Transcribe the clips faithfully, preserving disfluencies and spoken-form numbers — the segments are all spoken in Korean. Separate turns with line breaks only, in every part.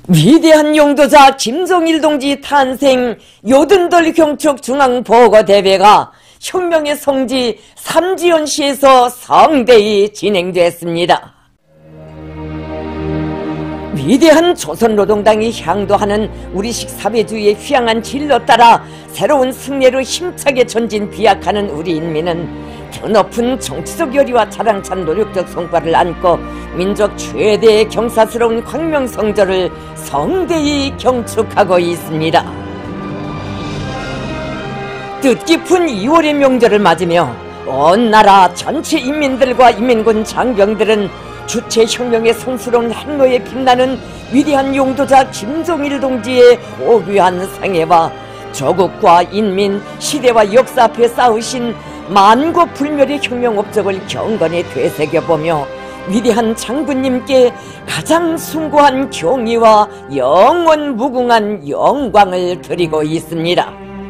위대한 용도자 김종일 동지 탄생 요든돌 경축 중앙보고대회가 혁명의 성지 삼지연시에서 성대히 진행됐습니다. 위대한 조선노동당이 향도하는 우리식 사회주의의 휘황한 진로 따라 새로운 승리로 힘차게 전진 비약하는 우리 인민은 드높은 정치적 열의와 자랑찬 노력적 성과를 안고 민족 최대의 경사스러운 광명성저를 성대히 경축하고 있습니다. 뜻깊은 이월의 명절을 맞으며 온 나라 전체 인민들과 인민군 장병들은 주체혁명의 성스러운 행로에 빛나는 위대한 용도자 김종일 동지의 고귀한 생애와 조국과 인민, 시대와 역사 앞에 쌓으신 만고불멸의 혁명 업적을 경건히 되새겨보며 위대한 장군님께 가장 숭고한 경의와 영원 무궁한 영광을 드리고 있습니다.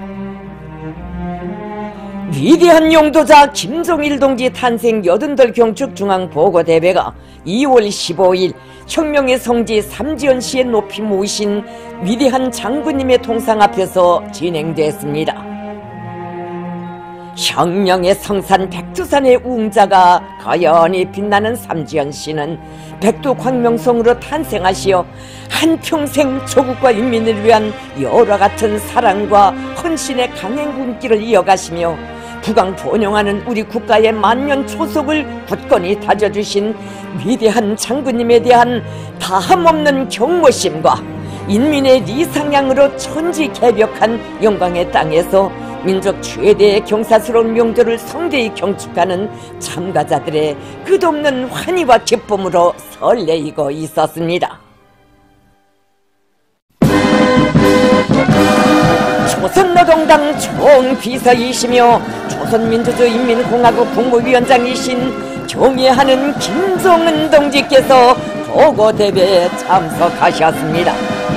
위대한 용도자 김종일 동지 탄생 여든돌 경축 중앙보고대회가 이월 십오일 혁명의 성지 삼지연시에 높이 모이신 위대한 장군님의 동상 앞에서 진행됐습니다. 혁명의 성산 백두산의 웅자가 거연히 빛나는 삼지연시는 백두광명성으로 탄생하시어 한평생 조국과 인민을 위한 여러 같은 사랑과 헌신의 강행군길을 이어가시며 부강번영하는 우리 국가의 만년 초석을 굳건히 다져주신 위대한 장군님에 대한 다함없는 경모심과 인민의 리상향으로 천지개벽한 영광의 땅에서 민족 최대의 경사스러운 명절을 성대히 경축하는 참가자들의 끝없는 환희와 기쁨으로 설레이고 있었습니다. 조선노동당 총비서이시며 조선민주주의인민공화국 국무위원장이신 경애하는 김종은 동지께서 보고대회에 참석하셨습니다.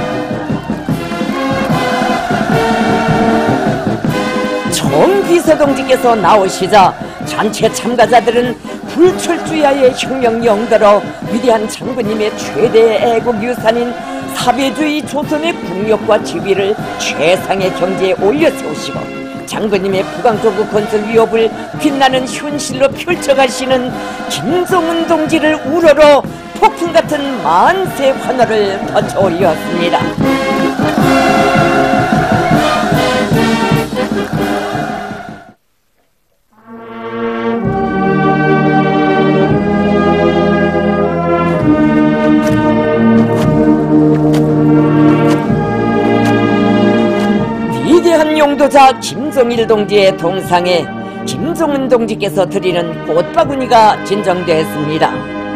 총비서 동지께서 나오시자 전체 참가자들은 불철주야의 혁명 영도로 위대한 장군님의 최대의 애국 유산인 사회주의 조선의 국력과 지위를 최상의 경지에 올려세우시고 장군님의 부강조국 건설 위협을 빛나는 현실로 펼쳐가시는 김종은 동지를 우러러 폭풍 같은 만세 환호를 터쳐올렸습니다. 위대한 용도자 김종일 동지의 동상에 김종은 동지께서 드리는 꽃바구니가 진정됐습니다.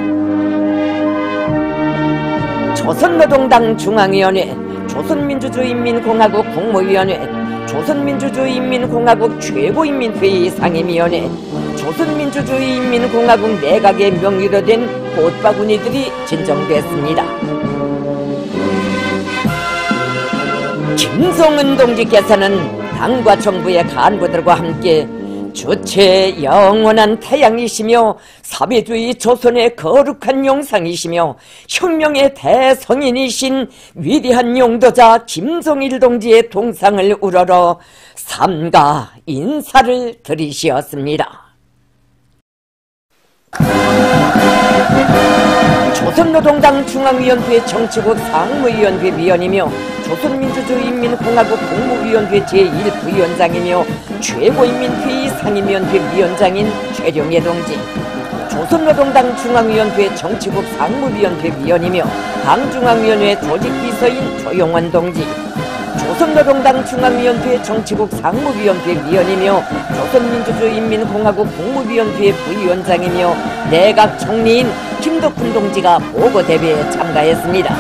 조선노동당 중앙위원회, 조선민주주의인민공화국 국무위원회, 조선민주주의인민공화국 최고인민회의 상임위원회, 조선민주주의인민공화국 내각의 명의로 된 꽃바구니들이 진정됐습니다. 김종은 동지께서는 당과 정부의 간부들과 함께 주체의 영원한 태양이시며 사회주의 조선의 거룩한 영상이시며 혁명의 대성인이신 위대한 용도자 김종일 동지의 동상을 우러러 삼가 인사를 드리시었습니다. 조선노동당 중앙위원회 정치국 상무위원회 위원이며 조선민주주의인민공화국 국무위원회 제일 부위원장이며 최고인민회의 상임위원회 위원장인 최룡해 동지, 조선노동당 중앙위원회 정치국 상무위원회 위원이며 당중앙위원회 조직비서인 조용원 동지, 조선노동당 중앙위원회 정치국 상무위원회 위원이며 조선민주주의인민공화국 국무위원회 부위원장이며 내각 총리인 김덕훈 동지가 보고대회에 참가했습니다.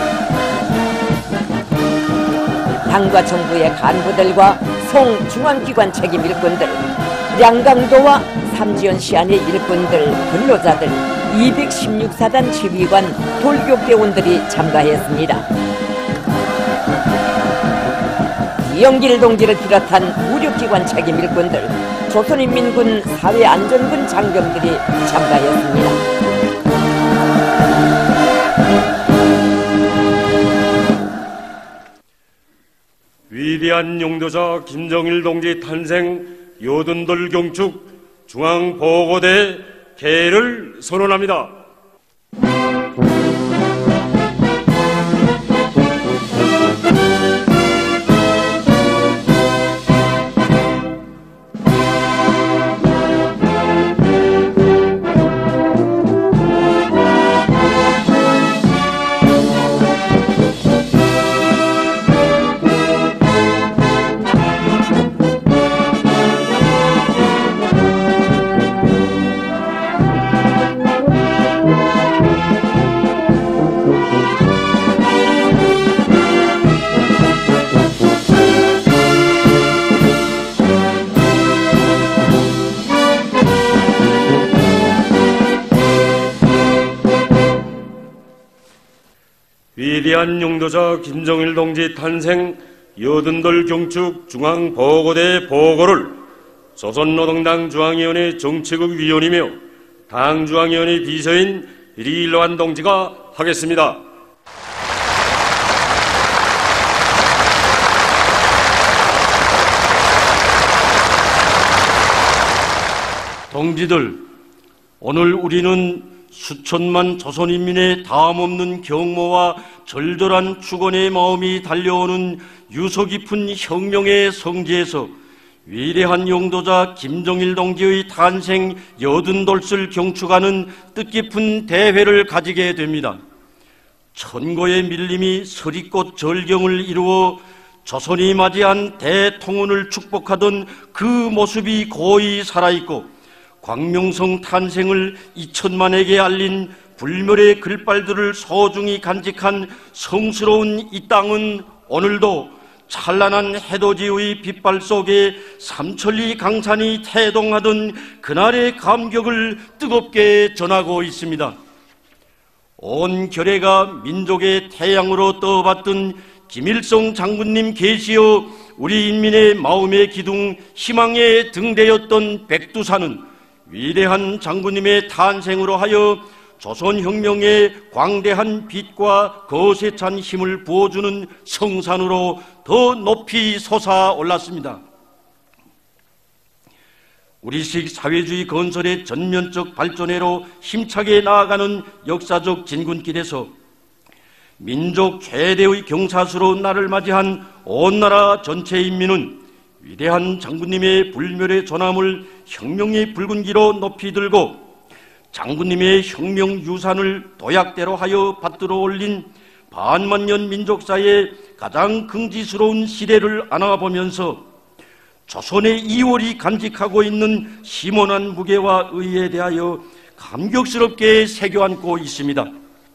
당과 정부의 간부들과 송 중앙기관 책임 일꾼들, 량강도와 삼지연시 안의 일꾼들, 근로자들, 이백십육 사단 지휘관, 돌격대원들이 참가했습니다. 이영길 동지를 비롯한 무력기관 책임 일꾼들, 조선인민군 사회안전군 장병들이 참가했습니다.
위대한 용도자 김정일 동지 탄생 여든돌 경축 중앙보고대 개를 선언합니다. 위대한 용도자 김정일 동지 탄생 여든돌 경축 중앙보고대 보고를 조선노동당 중앙위원회 정책국 위원이며 당 중앙위원회 비서인 리일환 동지가 하겠습니다.
동지들, 오늘 우리는 수천만 조선인민의 다함없는 경모와 절절한 축원의 마음이 달려오는 유서 깊은 혁명의 성지에서 위대한 용도자 김정일 동지의 탄생 여든돌을 경축하는 뜻깊은 대회를 가지게 됩니다. 천고의 밀림이 서리꽃 절경을 이루어 조선이 맞이한 대통운을 축복하던 그 모습이 고이 살아있고 광명성 탄생을 이천만에게 알린 불멸의 글발들을 소중히 간직한 성스러운 이 땅은 오늘도 찬란한 해돋이의 빛발 속에 삼천리 강산이 태동하던 그날의 감격을 뜨겁게 전하고 있습니다. 온 결해가 민족의 태양으로 떠받던 김일성 장군님 계시어 우리 인민의 마음의 기둥, 희망의 등대였던 백두산은 위대한 장군님의 탄생으로 하여 조선혁명의 광대한 빛과 거세 찬 힘을 부어주는 성산으로 더 높이 솟아올랐습니다. 우리식 사회주의 건설의 전면적 발전회로 힘차게 나아가는 역사적 진군길에서 민족 최대의 경사수로 나를 맞이한 온 나라 전체 인민은 위대한 장군님의 불멸의 전함을 혁명의 붉은기로 높이 들고 장군님의 혁명 유산을 도약대로 하여 받들어 올린 반만년 민족사의 가장 긍지스러운 시대를 안아보면서 조선의 이월이 간직하고 있는 심원한 무게와 의의에 대하여 감격스럽게 새겨안고 있습니다.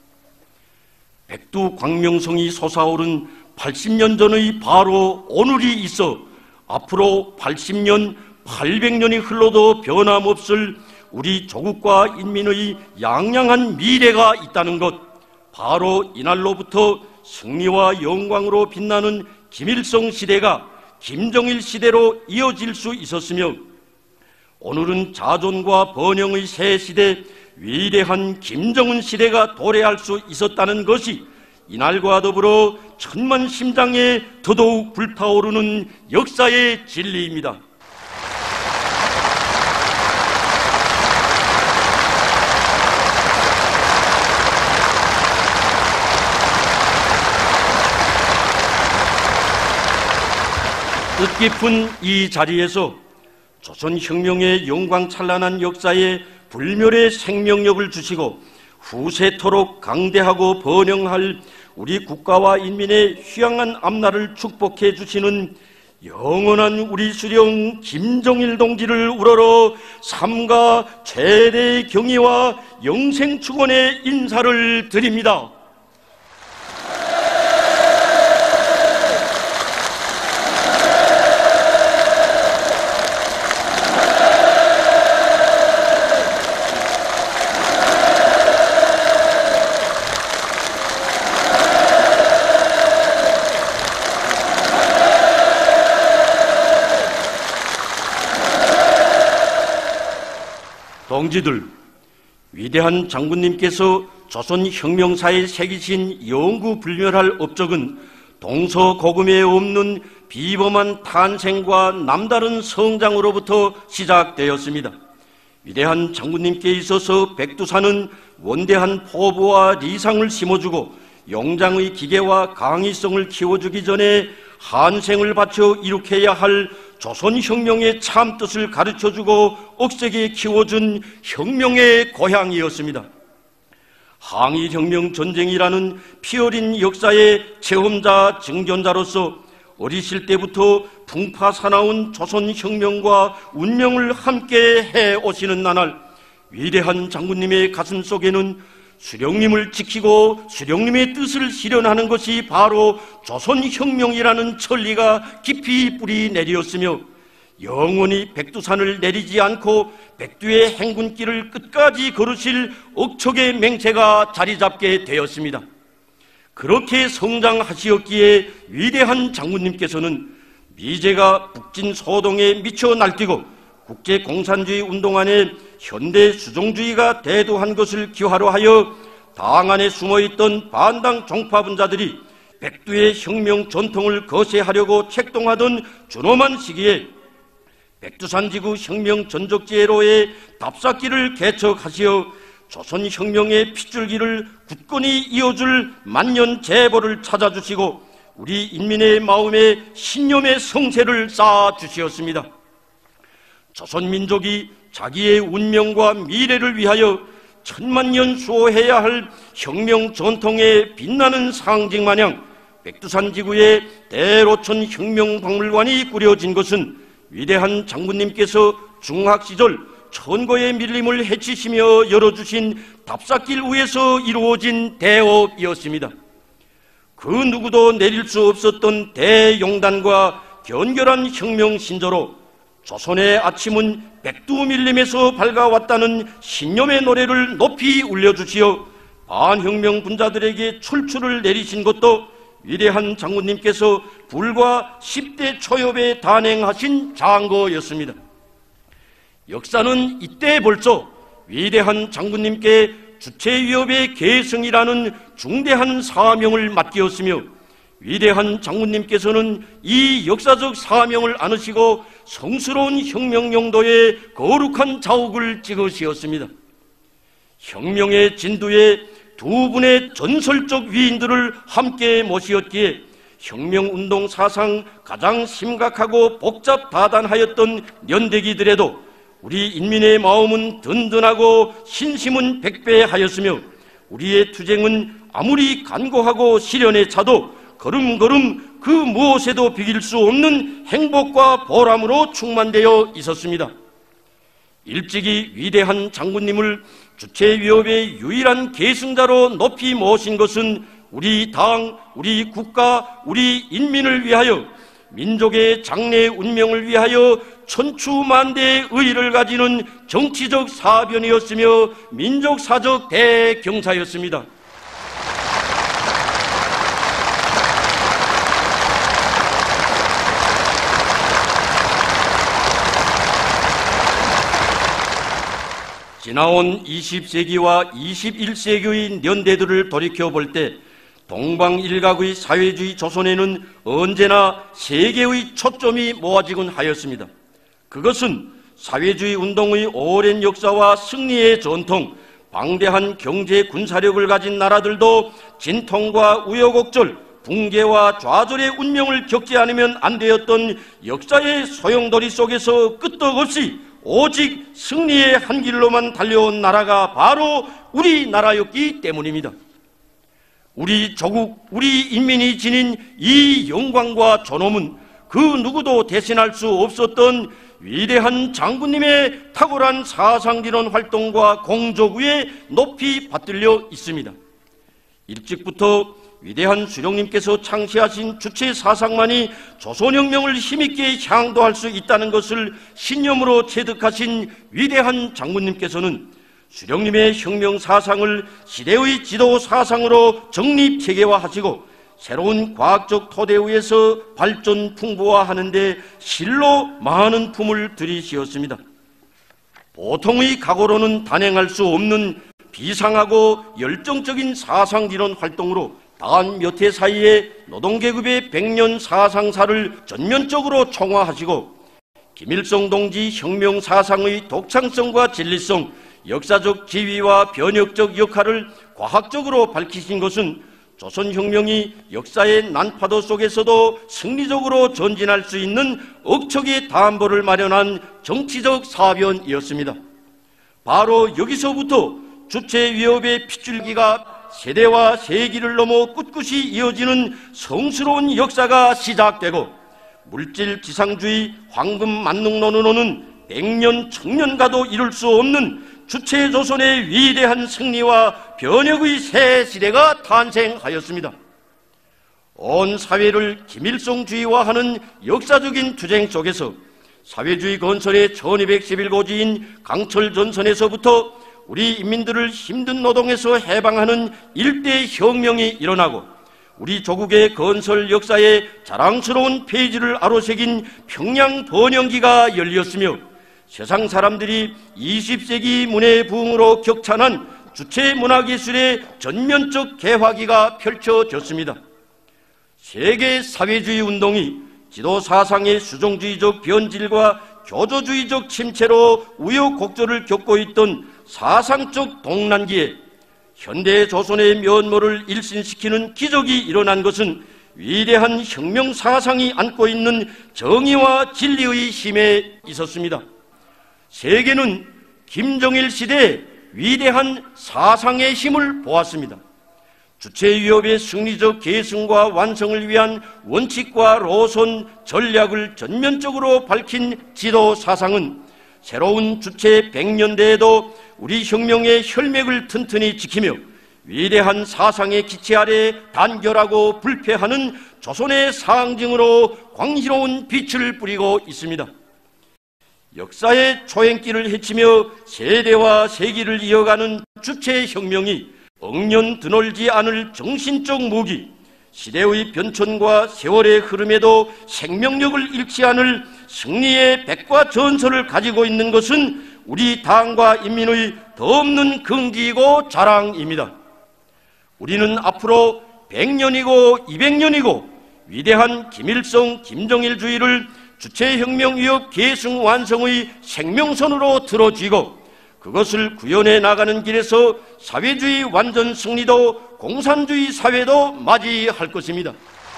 백두 광명성이 솟아오른 팔십 년 전의 바로 오늘이 있어 앞으로 팔십 년, 팔백 년이 흘러도 변함없을 우리 조국과 인민의 양양한 미래가 있다는 것, 바로 이날로부터 승리와 영광으로 빛나는 김일성 시대가 김정일 시대로 이어질 수 있었으며 오늘은 자존과 번영의 새 시대, 위대한 김정은 시대가 도래할 수 있었다는 것이 이날과 더불어 천만 심장에 더더욱 불타오르는 역사의 진리입니다. 뜻깊은 이 자리에서 조선혁명의 영광찬란한 역사에 불멸의 생명력을 주시고 후세토록 강대하고 번영할 우리 국가와 인민의 휘황한 앞날을 축복해 주시는 영원한 우리 수령 김정일 동지를 우러러 삼가 최대의 경의와 영생 축원의 인사를 드립니다. 동지들, 위대한 장군님께서 조선혁명사에 새기신 영구불멸할 업적은 동서고금에 없는 비범한 탄생과 남다른 성장으로부터 시작되었습니다. 위대한 장군님께 있어서 백두산은 원대한 포부와 리상을 심어주고 용장의 기계와 강의성을 키워주기 전에 한생을 바쳐 이룩해야 할 조선혁명의 참뜻을 가르쳐주고 억세게 키워준 혁명의 고향이었습니다. 항일혁명 전쟁이라는 피어린 역사의 체험자 증견자로서 어리실 때부터 풍파 사나운 조선혁명과 운명을 함께 해오시는 나날, 위대한 장군님의 가슴 속에는 수령님을 지키고 수령님의 뜻을 실현하는 것이 바로 조선혁명이라는 천리가 깊이 뿌리 내리었으며, 영원히 백두산을 내리지 않고 백두의 행군길을 끝까지 걸으실 억척의 맹세가 자리잡게 되었습니다. 그렇게 성장하시었기에 위대한 장군님께서는 미제가 북진 소동에 미쳐 날뛰고 국제공산주의 운동 안에 현대 수종주의가 대두한 것을 기화로 하여 당 안에 숨어있던 반당 종파분자들이 백두의 혁명 전통을 거세하려고 책동하던 준엄한 시기에 백두산지구 혁명 전적지회로의 답사길을 개척하시어 조선혁명의 핏줄기를 굳건히 이어줄 만년 재보를 찾아주시고 우리 인민의 마음에 신념의 성세를 쌓아주시었습니다. 조선민족이 자기의 운명과 미래를 위하여 천만년 수호해야 할 혁명 전통의 빛나는 상징 마냥 백두산 지구에 대로천 혁명박물관이 꾸려진 것은 위대한 장군님께서 중학시절 천거의 밀림을 헤치시며 열어주신 답사길 위에서 이루어진 대업이었습니다. 그 누구도 내릴 수 없었던 대용단과 견결한 혁명 신조로 조선의 아침은 백두 밀림에서 밝아왔다는 신념의 노래를 높이 울려주시어 반혁명 분자들에게 출출을 내리신 것도 위대한 장군님께서 불과 십 대 초엽에 단행하신 장거였습니다. 역사는 이때 벌써 위대한 장군님께 주체위협의 계승이라는 중대한 사명을 맡기었으며, 위대한 장군님께서는 이 역사적 사명을 안으시고 성스러운 혁명 용도의 거룩한 자욱을 찍으시었습니다. 혁명의 진두에 두 분의 전설적 위인들을 함께 모시었기에 혁명운동 사상 가장 심각하고 복잡다단하였던 연대기들에도 우리 인민의 마음은 든든하고 신심은 백배하였으며, 우리의 투쟁은 아무리 간고하고 시련에 차도 걸음걸음 그 무엇에도 비길 수 없는 행복과 보람으로 충만되어 있었습니다. 일찍이 위대한 장군님을 주체위협의 유일한 계승자로 높이 모신 것은 우리 당, 우리 국가, 우리 인민을 위하여 민족의 장래 운명을 위하여 천추만대의 의의를 가지는 정치적 사변이었으며 민족사적 대경사였습니다. 지나온 이십 세기와 이십일 세기의 연대들을 돌이켜볼 때 동방일각의 사회주의 조선에는 언제나 세 개의 초점이 모아지곤 하였습니다. 그것은 사회주의 운동의 오랜 역사와 승리의 전통, 방대한 경제 군사력을 가진 나라들도 진통과 우여곡절, 붕괴와 좌절의 운명을 겪지 않으면 안 되었던 역사의 소용돌이 속에서 끄떡없이 오직 승리의 한 길로만 달려온 나라가 바로 우리나라였기 때문입니다. 우리 조국, 우리 인민이 지닌 이 영광과 존엄은 그 누구도 대신할 수 없었던 위대한 장군님의 탁월한 사상진원 활동과 공적 위에 높이 받들려 있습니다. 일찍부터 위대한 수령님께서 창시하신 주체 사상만이 조선혁명을 힘있게 향도할 수 있다는 것을 신념으로 체득하신 위대한 장군님께서는 수령님의 혁명 사상을 시대의 지도 사상으로 정립 체계화하시고 새로운 과학적 토대 위에서 발전 풍부화하는 데 실로 많은 품을 들이시었습니다. 보통의 각오로는 단행할 수 없는 비상하고 열정적인 사상진원 활동으로 단 몇 해 사이에 노동계급의 백년 사상사를 전면적으로 총화하시고 김일성 동지 혁명 사상의 독창성과 진리성, 역사적 지위와 변혁적 역할을 과학적으로 밝히신 것은 조선혁명이 역사의 난파도 속에서도 승리적으로 전진할 수 있는 억척의 담보를 마련한 정치적 사변이었습니다. 바로 여기서부터 주체 위협의 핏줄기가 세대와 세기를 넘어 꿋꿋이 이어지는 성스러운 역사가 시작되고 물질 지상주의 황금 만능론으로는 백년 청년가도 이룰 수 없는 주체 조선의 위대한 승리와 변혁의 새 시대가 탄생하였습니다. 온 사회를 김일성주의화하는 역사적인 투쟁 속에서 사회주의 건설의 천이백십일 고지인 강철전선에서부터 우리 인민들을 힘든 노동에서 해방하는 일대 혁명이 일어나고 우리 조국의 건설 역사에 자랑스러운 페이지를 아로새긴 평양 번영기가 열렸으며 세상 사람들이 이십 세기 문화의 부흥으로 격찬한 주체 문화기술의 전면적 개화기가 펼쳐졌습니다. 세계 사회주의 운동이 지도 사상의 수종주의적 변질과 교조주의적 침체로 우여곡절을 겪고 있던 사상적 동란기에 현대 조선의 면모를 일신시키는 기적이 일어난 것은 위대한 혁명 사상이 안고 있는 정의와 진리의 힘에 있었습니다. 세계는 김정일 시대의 위대한 사상의 힘을 보았습니다. 주체 위협의 승리적 계승과 완성을 위한 원칙과 로선, 전략을 전면적으로 밝힌 지도 사상은 새로운 주체 백년대에도 우리 혁명의 혈맥을 튼튼히 지키며 위대한 사상의 기치 아래 단결하고 불패하는 조선의 상징으로 광희로운 빛을 뿌리고 있습니다. 역사의 초행길을 헤치며 세대와 세기를 이어가는 주체혁명이 억년 드놀지 않을 정신적 무기, 시대의 변천과 세월의 흐름에도 생명력을 잃지 않을 승리의 백과전설을 가지고 있는 것은 우리 당과 인민의 더없는 긍지이고 자랑입니다. 우리는 앞으로 백 년이고 이백 년이고 위대한 김일성, 김정일주의를 주체혁명 위협 계승 완성의 생명선으로 들어쥐고 그것을 구현해 나가는 길에서 사회주의 완전 승리도 공산주의 사회도 맞이할 것입니다.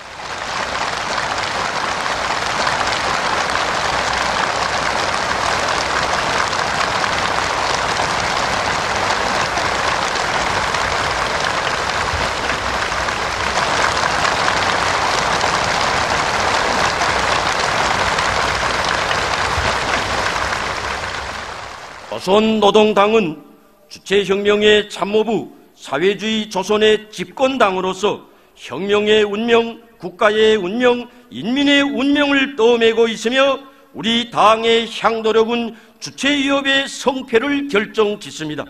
조선노동당은 주체혁명의 참모부 사회주의 조선의 집권당으로서 혁명의 운명, 국가의 운명, 인민의 운명을 떠매고 있으며 우리 당의 향도력은 주체위협의 성패를 결정짓습니다.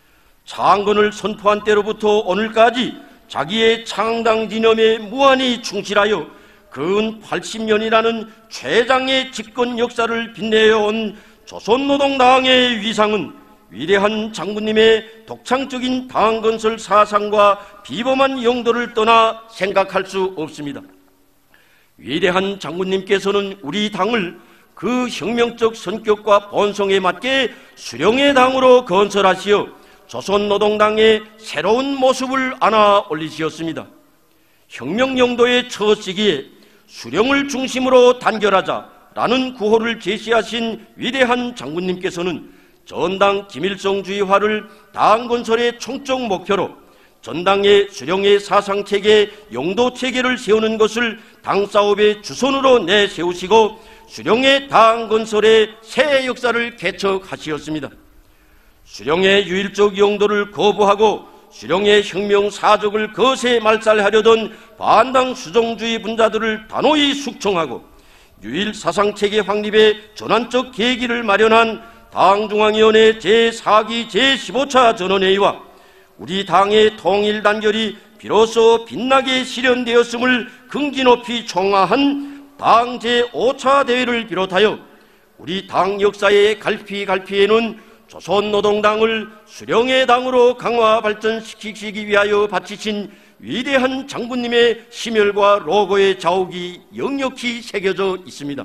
창건을 선포한 때로부터 오늘까지 자기의 창당 진념에 무한히 충실하여 근 팔십 년이라는 최장의 집권 역사를 빛내어온 조선노동당의 위상은 위대한 장군님의 독창적인 당건설 사상과 비범한 용도를 떠나 생각할 수 없습니다. 위대한 장군님께서는 우리 당을 그 혁명적 성격과 본성에 맞게 수령의 당으로 건설하시어 조선노동당의 새로운 모습을 안아 올리시었습니다. 혁명용도의 첫 시기에 수령을 중심으로 단결하자 라는 구호를 제시하신 위대한 장군님께서는 전당 김일성주의화를 당 건설의 총적 목표로 전당의 수령의 사상체계, 용도체계를 세우는 것을 당사업의 주선으로 내세우시고 수령의 당 건설의 새 역사를 개척하시었습니다. 수령의 유일적 용도를 거부하고 수령의 혁명 사적을 거세 말살하려던 반당 수종주의 분자들을 단호히 숙청하고 유일 사상체계 확립의 전환적 계기를 마련한 당중앙위원회 제사 기 제십오 차 전원회의와 우리 당의 통일 단결이 비로소 빛나게 실현되었음을 긍지 높이 총화한 당 제오 차 대회를 비롯하여 우리 당 역사의 갈피갈피에는 조선노동당을 수령의 당으로 강화 발전시키기 위하여 바치신 위대한 장군님의 심혈과 로고의 자욱이 역력히 새겨져 있습니다.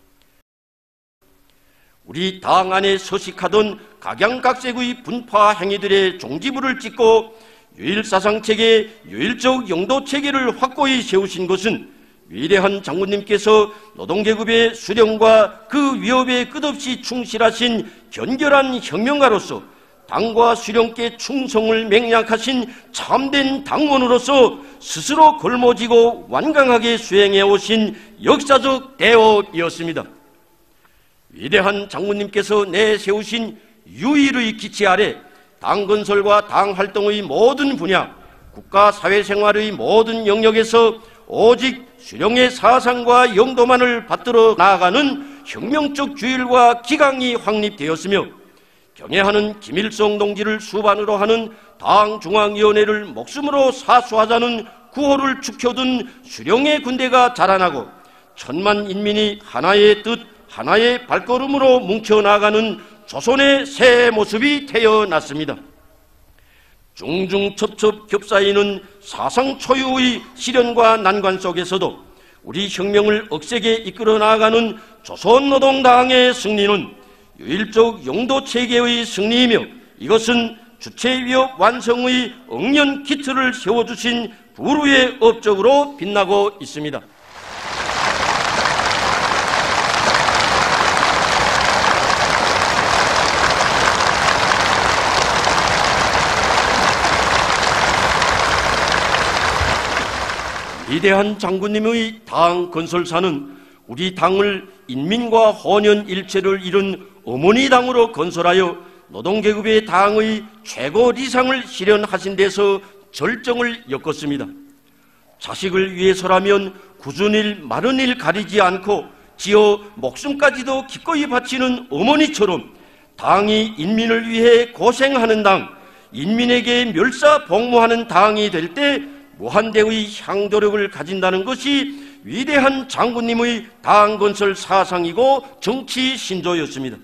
우리 당 안에 서식하던 각양각색의 분파 행위들의 종지부를 찍고 유일사상체계, 유일적 영도체계를 확고히 세우신 것은 위대한 장군님께서 노동계급의 수령과 그 위협에 끝없이 충실하신 견결한 혁명가로서 당과 수령께 충성을 맹약하신 참된 당원으로서 스스로 걸머지고 완강하게 수행해 오신 역사적 대업이었습니다. 위대한 장군님께서 내세우신 유일의 기치 아래 당 건설과 당 활동의 모든 분야, 국가 사회생활의 모든 영역에서 오직 수령의 사상과 영도만을 받들어 나아가는 혁명적 주일과 기강이 확립되었으며 경애하는 김일성 동지를 수반으로 하는 당 중앙위원회를 목숨으로 사수하자는 구호를 축혀둔 수령의 군대가 자라나고 천만 인민이 하나의 뜻, 하나의 발걸음으로 뭉쳐나가는 조선의 새 모습이 태어났습니다. 중중첩첩 겹사이는 사상 초유의 시련과 난관 속에서도 우리 혁명을 억세게 이끌어 나가는 조선노동당의 승리는 유일적 영도체계의 승리이며 이것은 주체위협 완성의 억년 기틀을 세워주신 부르의 업적으로 빛나고 있습니다. 위대한 장군님의 당 건설사는 우리 당을 인민과 혼연일체를 이룬 어머니 당으로 건설하여 노동계급의 당의 최고理想을 실현하신 데서 절정을 엮었습니다. 자식을 위해서라면 굳은 일 마른 일 가리지 않고 지어 목숨까지도 기꺼이 바치는 어머니처럼 당이 인민을 위해 고생하는 당, 인민에게 멸사복무하는 당이 될 때 무한대의 향도력을 가진다는 것이 위대한 장군님의 당건설 사상이고 정치 신조였습니다.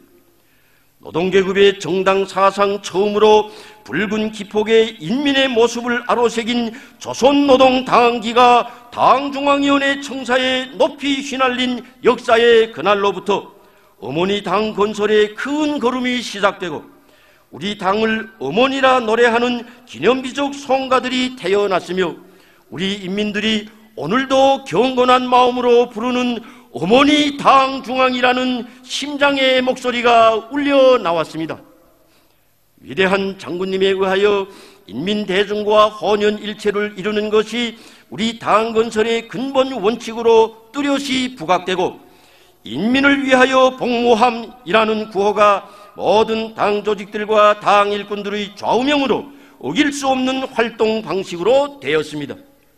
노동계급의 정당 사상 처음으로 붉은 기폭의 인민의 모습을 아로새긴 조선노동당기가 당중앙위원회 청사에 높이 휘날린 역사의 그날로부터 어머니 당 건설의 큰 걸음이 시작되고 우리 당을 어머니라 노래하는 기념비적 송가들이 태어났으며 우리 인민들이 오늘도 경건한 마음으로 부르는 어머니 당 중앙이라는 심장의 목소리가 울려 나왔습니다. 위대한 장군님에 의하여 인민대중과 혼연일체를 이루는 것이 우리 당 건설의 근본 원칙으로 뚜렷이 부각되고 인민을 위하여 복무함이라는 구호가 모든 당 조직들과 당 일꾼들의 좌우명으로 어길 수 없는 활동 방식으로 되었습니다.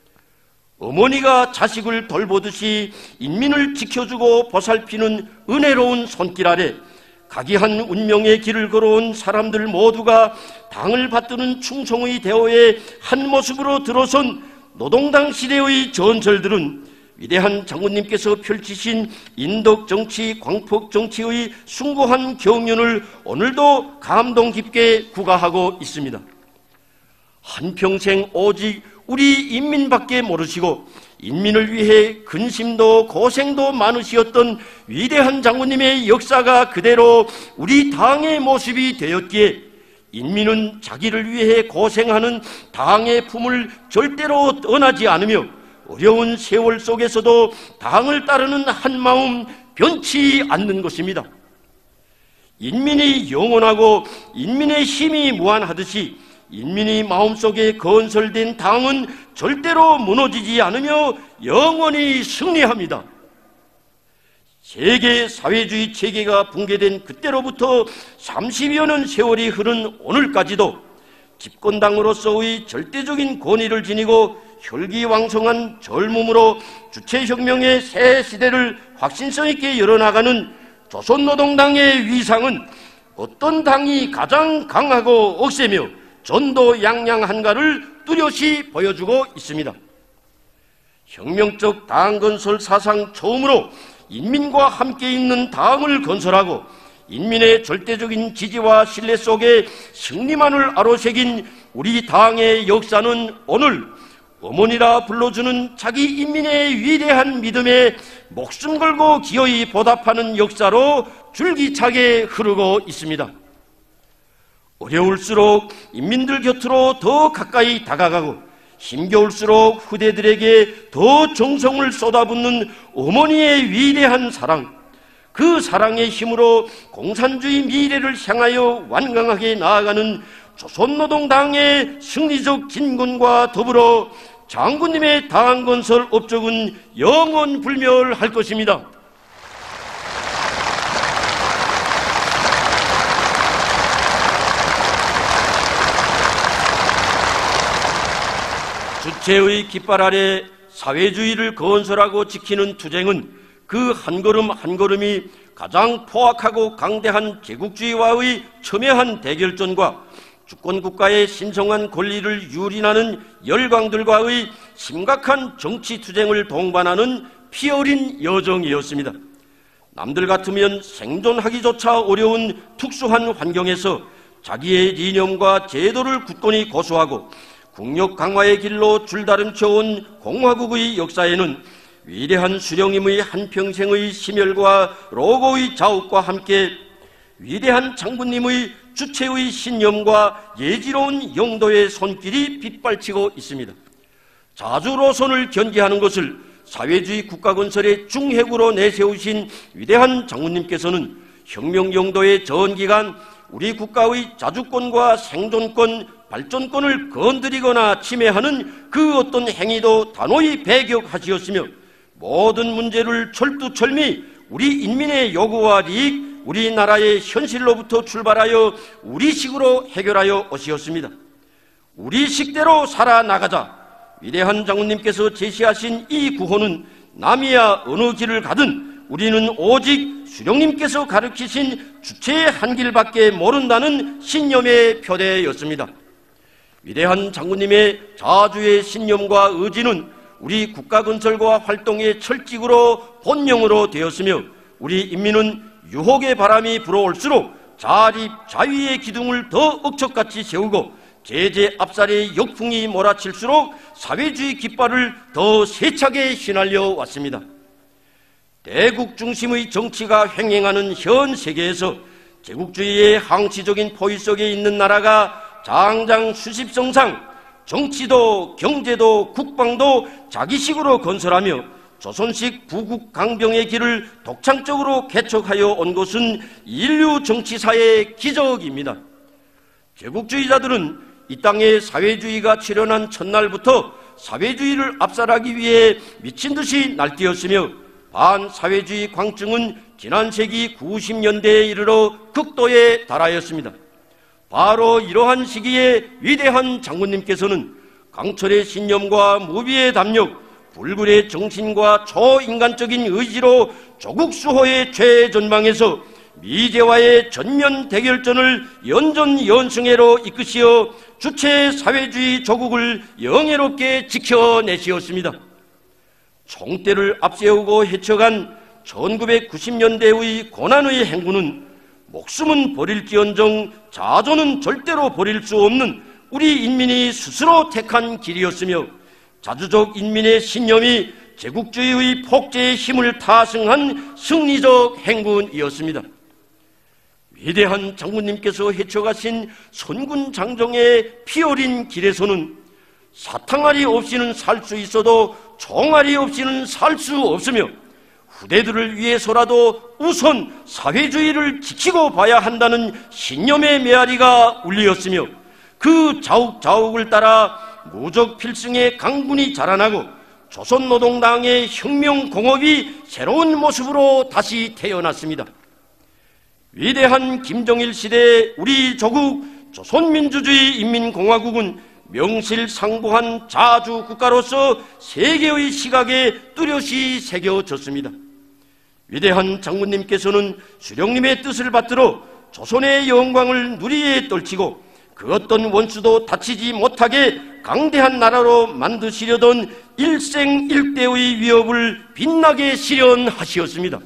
어머니가 자식을 돌보듯이 인민을 지켜주고 보살피는 은혜로운 손길 아래 각이한 운명의 길을 걸어온 사람들 모두가 당을 받드는 충성의 대오의 한 모습으로 들어선 노동당 시대의 전설들은 위대한 장군님께서 펼치신 인덕 정치, 광폭 정치의 숭고한 경륜을 오늘도 감동 깊게 구가하고 있습니다. 한평생 오직 우리 인민밖에 모르시고 인민을 위해 근심도 고생도 많으시었던 위대한 장군님의 역사가 그대로 우리 당의 모습이 되었기에 인민은 자기를 위해 고생하는 당의 품을 절대로 떠나지 않으며 어려운 세월 속에서도 당을 따르는 한마음 변치 않는 것입니다. 인민이 영원하고 인민의 힘이 무한하듯이 인민이 마음속에 건설된 당은 절대로 무너지지 않으며 영원히 승리합니다. 세계 사회주의 체계가 붕괴된 그때로부터 삼십여 년 세월이 흐른 오늘까지도 집권당으로서의 절대적인 권위를 지니고 혈기왕성한 젊음으로 주체혁명의 새 시대를 확신성 있게 열어나가는 조선노동당의 위상은 어떤 당이 가장 강하고 억세며 전도양양한가를 뚜렷이 보여주고 있습니다. 혁명적 당건설 사상 처음으로 인민과 함께 있는 당을 건설하고 인민의 절대적인 지지와 신뢰 속에 승리만을 아로새긴 우리 당의 역사는 오늘 어머니라 불러주는 자기 인민의 위대한 믿음에 목숨 걸고 기어이 보답하는 역사로 줄기차게 흐르고 있습니다. 어려울수록 인민들 곁으로 더 가까이 다가가고 힘겨울수록 후대들에게 더 정성을 쏟아붓는 어머니의 위대한 사랑, 그 사랑의 힘으로 공산주의 미래를 향하여 완강하게 나아가는 조선노동당의 승리적 진군과 더불어 장군님의 당건설 업적은 영원 불멸할 것입니다. 주체의 깃발 아래 사회주의를 건설하고 지키는 투쟁은 그 한 걸음 한 걸음이 가장 포악하고 강대한 제국주의와의 첨예한 대결전과 주권국가의 신성한 권리를 유린하는 열강들과의 심각한 정치투쟁을 동반하는 피어린 여정이었습니다. 남들 같으면 생존하기조차 어려운 특수한 환경에서 자기의 이념과 제도를 굳건히 고수하고 국력 강화의 길로 줄다름쳐온 공화국의 역사에는 위대한 수령님의 한평생의 심혈과 로고의 자욱과 함께 위대한 장군님의 주체의 신념과 예지로운 영도의 손길이 빗발치고 있습니다. 자주로선을 견기하는 것을 사회주의 국가건설의 중핵으로 내세우신 위대한 장군님께서는 혁명영도의 전기간 우리 국가의 자주권과 생존권, 발전권을 건드리거나 침해하는 그 어떤 행위도 단호히 배격하시었으며 모든 문제를 철두철미 우리 인민의 요구와 이익, 우리나라의 현실로부터 출발하여 우리식으로 해결하여 오시었습니다. 우리식대로 살아나가자. 위대한 장군님께서 제시하신 이 구호는 남이야 어느 길을 가든 우리는 오직 수령님께서 가르치신 주체의 한 길밖에 모른다는 신념의 표대였습니다. 위대한 장군님의 자주의 신념과 의지는 우리 국가건설과 활동의 철칙으로 본령으로 되었으며 우리 인민은 유혹의 바람이 불어올수록 자립, 자위의 기둥을 더 억척같이 세우고 제재 압살의 역풍이 몰아칠수록 사회주의 깃발을 더 세차게 휘날려 왔습니다. 대국 중심의 정치가 횡행하는 현 세계에서 제국주의의 항시적인 포위 속에 있는 나라가 장장 수십성상 정치도 경제도 국방도 자기식으로 건설하며 조선식 부국 강병의 길을 독창적으로 개척하여 온 것은 인류 정치사의 기적입니다. 제국주의자들은 이 땅에 사회주의가 출현한 첫날부터 사회주의를 압살하기 위해 미친듯이 날뛰었으며 반사회주의 광증은 지난 세기 구십 년대에 이르러 극도에 달하였습니다. 바로 이러한 시기에 위대한 장군님께서는 강철의 신념과 무비의 담력, 불굴의 정신과 초인간적인 의지로 조국 수호의 최전방에서 미제와의 전면 대결전을 연전연승회로 이끄시어 주체 사회주의 조국을 영예롭게 지켜내시었습니다. 총대를 앞세우고 헤쳐간 천구백구십 년대의 고난의 행군은 목숨은 버릴지언정 자존은 절대로 버릴 수 없는 우리 인민이 스스로 택한 길이었으며 자주적 인민의 신념이 제국주의의 폭제의 힘을 타승한 승리적 행군이었습니다. 위대한 장군님께서 헤쳐가신 선군장정의 피어린 길에서는 사탕알이 없이는 살 수 있어도 총알이 없이는 살 수 없으며 후대들을 위해서라도 우선 사회주의를 지키고 봐야 한다는 신념의 메아리가 울리었으며 그 자욱자욱을 따라 무적 필승의 강군이 자라나고 조선노동당의 혁명공업이 새로운 모습으로 다시 태어났습니다. 위대한 김정일 시대의 우리 조국 조선민주주의 인민공화국은 명실상부한 자주국가로서 세계의 시각에 뚜렷이 새겨졌습니다. 위대한 장군님께서는 수령님의 뜻을 받들어 조선의 영광을 누리에 떨치고 그 어떤 원수도 다치지 못하게 강대한 나라로 만드시려던 일생일대의 위협을 빛나게 실현하시었습니다.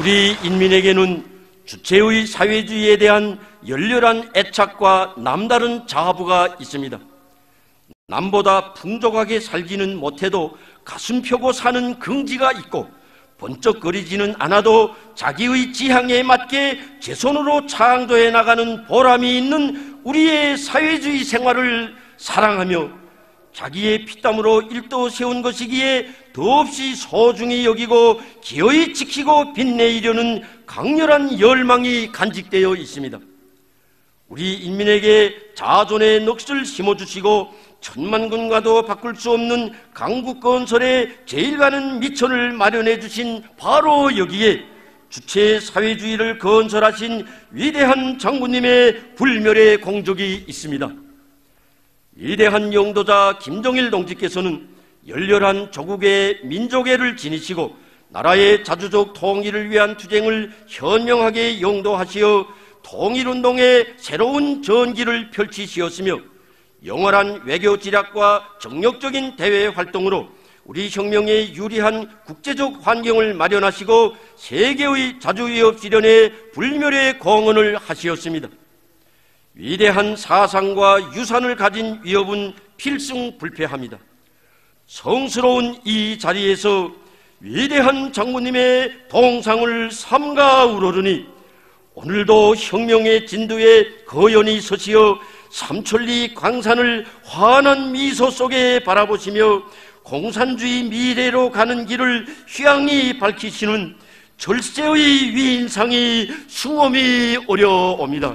우리 인민에게는 주체의 사회주의에 대한 열렬한 애착과 남다른 자부가 있습니다. 남보다 풍족하게 살지는 못해도 가슴 펴고 사는 긍지가 있고 번쩍거리지는 않아도 자기의 지향에 맞게 제 손으로 창조해 나가는 보람이 있는 우리의 사회주의 생활을 사랑하며 자기의 피땀으로 일도 세운 것이기에 더없이 소중히 여기고 기어이 지키고 빛내이려는 강렬한 열망이 간직되어 있습니다. 우리 인민에게 자존의 넋을 심어주시고 천만군과도 바꿀 수 없는 강국 건설에 제일 가는 미천을 마련해 주신 바로 여기에 주체 사회주의를 건설하신 위대한 장군님의 불멸의 공적이 있습니다. 위대한 영도자 김정일 동지께서는 열렬한 조국의 민족애를 지니시고 나라의 자주적 통일을 위한 투쟁을 현명하게 영도하시어 통일운동의 새로운 전기를 펼치시었으며 영원한 외교 지략과 정력적인 대외 활동으로 우리 혁명에 유리한 국제적 환경을 마련하시고 세계의 자주위협 실현에 불멸의 공헌을 하시었습니다. 위대한 사상과 유산을 가진 위협은 필승불패합니다. 성스러운 이 자리에서 위대한 장군님의 동상을 삼가 우러르니 오늘도 혁명의 진도에 거연히 서시어 삼천리 광산을 환한 미소 속에 바라보시며 공산주의 미래로 가는 길을 휘황히 밝히시는 절세의 위인상이 숭엄히 어려옵니다.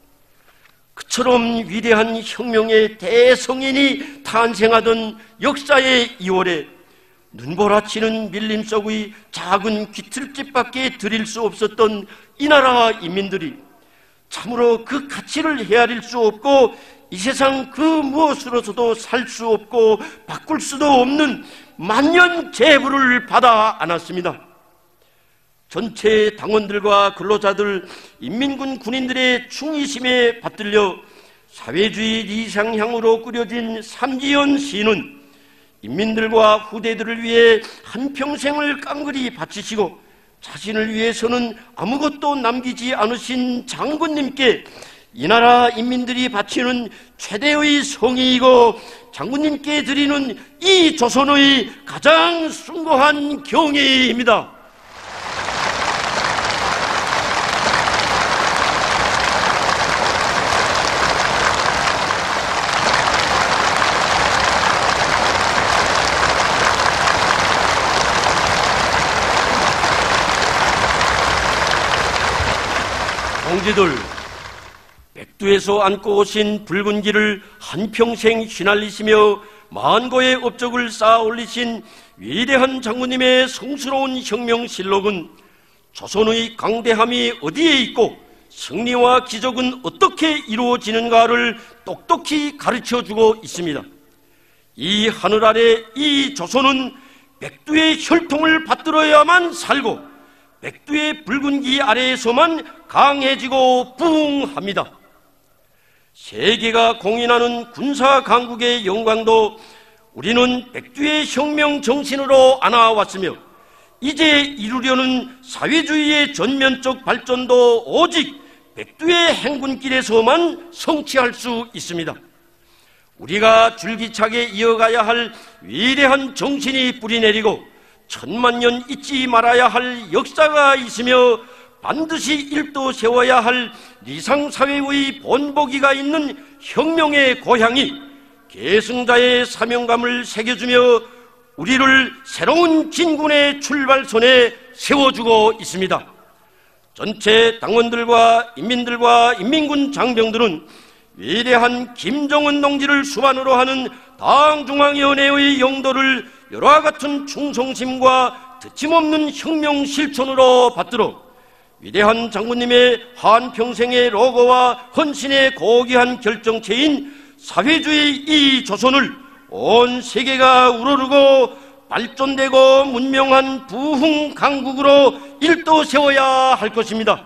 그처럼 위대한 혁명의 대성인이 탄생하던 역사의 이월에 눈보라치는 밀림 속의 작은 귀틀집밖에 드릴 수 없었던 이 나라 인민들이 참으로 그 가치를 헤아릴 수 없고 이 세상 그 무엇으로서도 살 수 없고 바꿀 수도 없는 만년 제부를 받아 안았습니다. 전체 당원들과 근로자들, 인민군 군인들의 충의심에 받들려 사회주의 이상향으로 꾸려진 삼지연 시는 인민들과 후대들을 위해 한평생을 깡그리 바치시고 자신을 위해서는 아무것도 남기지 않으신 장군님께 이 나라 인민들이 바치는 최대의 성의이고 장군님께 드리는 이 조선의 가장 숭고한 경의입니다. 동지들, 백두에서 안고 오신 붉은 길을 한평생 휘날리시며 만고의 업적을 쌓아 올리신 위대한 장군님의 성스러운 혁명실록은 조선의 강대함이 어디에 있고 승리와 기적은 어떻게 이루어지는가를 똑똑히 가르쳐주고 있습니다. 이 하늘 아래 이 조선은 백두의 혈통을 받들어야만 살고 백두의 붉은 기 아래에서만 강해지고 부흥합니다. 세계가 공인하는 군사 강국의 영광도 우리는 백두의 혁명 정신으로 안아왔으며 이제 이루려는 사회주의의 전면적 발전도 오직 백두의 행군길에서만 성취할 수 있습니다. 우리가 줄기차게 이어가야 할 위대한 정신이 뿌리내리고 천만 년 잊지 말아야 할 역사가 있으며 반드시 일도 세워야 할 리상사회의 본보기가 있는 혁명의 고향이 계승자의 사명감을 새겨주며 우리를 새로운 진군의 출발선에 세워주고 있습니다. 전체 당원들과 인민들과 인민군 장병들은 위대한 김정은 동지를 수반으로 하는 당중앙위원회의 영도를 열화 같은 충성심과 드침없는 혁명 실천으로 받들어 위대한 장군님의 한평생의 로고와 헌신의 고귀한 결정체인 사회주의 이 조선을 온 세계가 우러르고 발전되고 문명한 부흥 강국으로 일도 세워야 할 것입니다.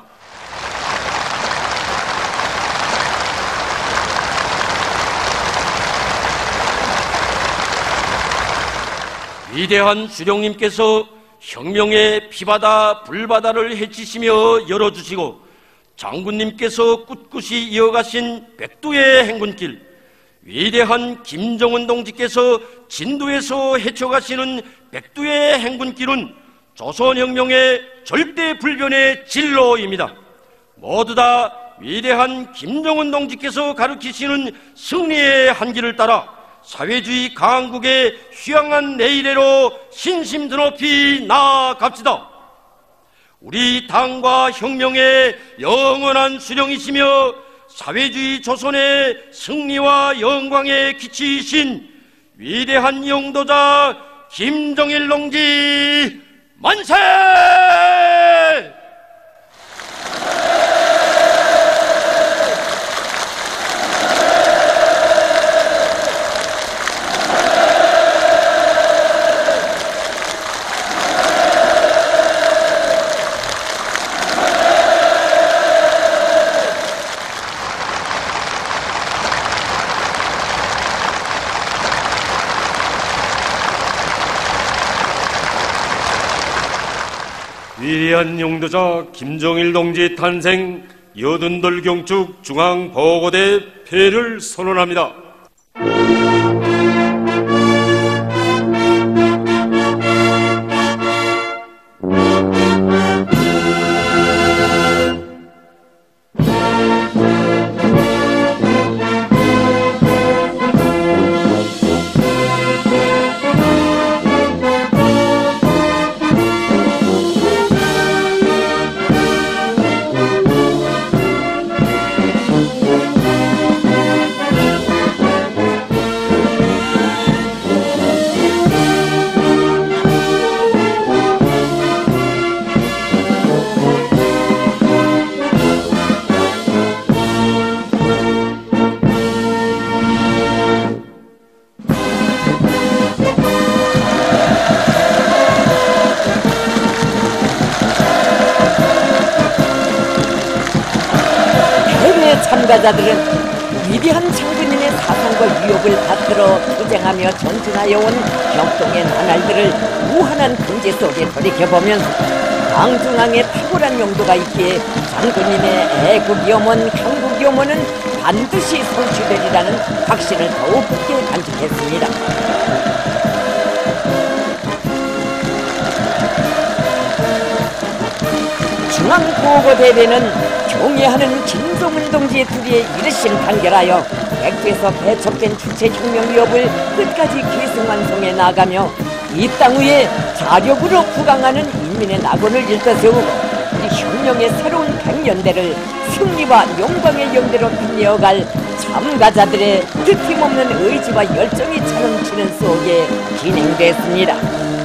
위대한 수령님께서 혁명의 피바다 불바다를 헤치시며 열어주시고 장군님께서 꿋꿋이 이어가신 백두의 행군길, 위대한 김정은 동지께서 진도에서 헤쳐가시는 백두의 행군길은 조선혁명의 절대 불변의 진로입니다. 모두 다 위대한 김정은 동지께서 가르치시는 승리의 한길을 따라 사회주의 강국의 휘황한 내일에로 신심 드높이 나아갑시다. 우리 당과 혁명의 영원한 수령이시며 사회주의 조선의 승리와 영광에 기치신 위대한 영도자 김정일 동지 만세!
위대한 용도자 김정일 동지 탄생 여든돌 경축 중앙보고대 폐를 선언합니다.
참가자들은 위대한 장군님의 사상과 유욕을 받들어 투쟁하며 전진하여 온 격동의 나날들을 무한한 금지 속에 돌이켜보면서 당중앙에 탁월한 용도가 있기에 장군님의 애국염원, 강국염원은 반드시 성취되리라는 확신을 더욱 굳게 간직했습니다. 중앙보고대회는 경애하는 김정은 동지의 둘이 이르신 단결하여 백두에서 배척된 주체혁명 위협을 끝까지 계승완성해 나가며 이 땅 위에 자력으로 부강하는 인민의 낙원을 일떠세우고 우리 혁명의 새로운 백년대를 승리와 영광의 영대로 빛내어갈 참가자들의 뜻힘없는 의지와 열정이 차넘치는 속에 진행됐습니다.